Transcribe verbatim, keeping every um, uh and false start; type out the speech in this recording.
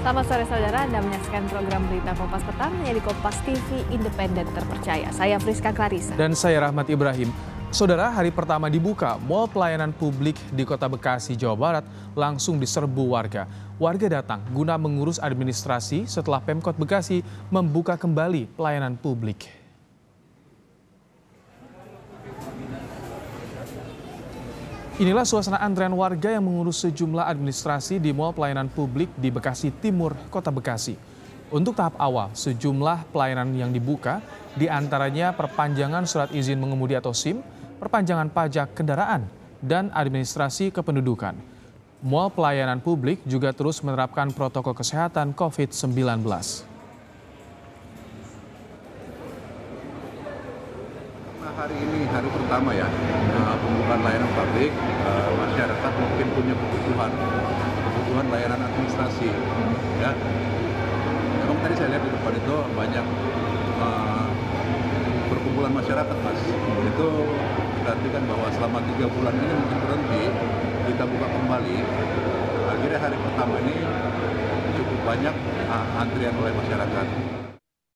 Selamat sore saudara, Anda menyaksikan program berita Kompas Petang hanya di Kompas T V Independen Terpercaya. Saya Friska Clarissa. Dan saya Rahmat Ibrahim. Saudara, hari pertama dibuka, Mall Pelayanan Publik di Kota Bekasi, Jawa Barat langsung diserbu warga. Warga datang guna mengurus administrasi setelah Pemkot Bekasi membuka kembali pelayanan publik. Inilah suasana antrean warga yang mengurus sejumlah administrasi di Mall Pelayanan Publik di Bekasi Timur, Kota Bekasi. Untuk tahap awal, sejumlah pelayanan yang dibuka, diantaranya perpanjangan surat izin mengemudi atau SIM, perpanjangan pajak kendaraan, dan administrasi kependudukan. Mall Pelayanan Publik juga terus menerapkan protokol kesehatan COVID sembilan belas. Hari ini hari pertama ya, pembukaan layanan publik, masyarakat mungkin punya kebutuhan, kebutuhan layanan administrasi. Ya, memang tadi saya lihat di depan itu banyak uh, perkumpulan masyarakat, Mas. Itu berarti bahwa selama tiga bulan ini mungkin berhenti, kita buka kembali. Akhirnya hari pertama ini cukup banyak uh, antrian oleh masyarakat.